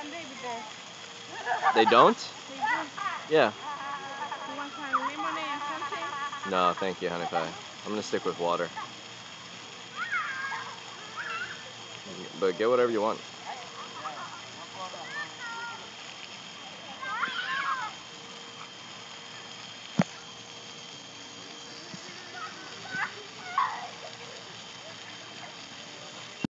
They don't? They do. Yeah. You want some lemonade or something? No, thank you, honey pie. I'm gonna stick with water. But get whatever you want.